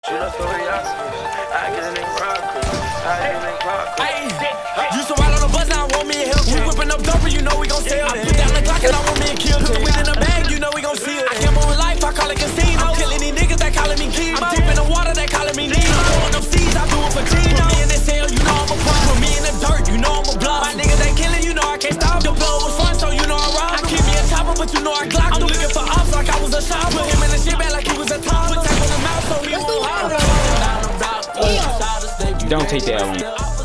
Used to ride on the bus, now I want me a Hilton. We whipping up dope, you know we gon' sell it. I put down the Glock and I want me a kill. Put the weed in the bag, you know we gon' seal it. I came on life, I call it casino. I'm killing these niggas, they calling me Kimo. I'm deep in the water, they calling me Nemo. I'm throwing them seeds, I do it for Tino. Put me in the cell, you know I'm a pro. Put me in the dirt, you know I'm a block. My niggas ain't killing, you know I can't stop. The blow was fun, so you know I robbed. I keep me a chopper, but you know I Glock. I'm looking for ops like I was a shopper. Put him in the shit bag like he was a top. Put tape on the mouth so he won't holler. Don't take that one.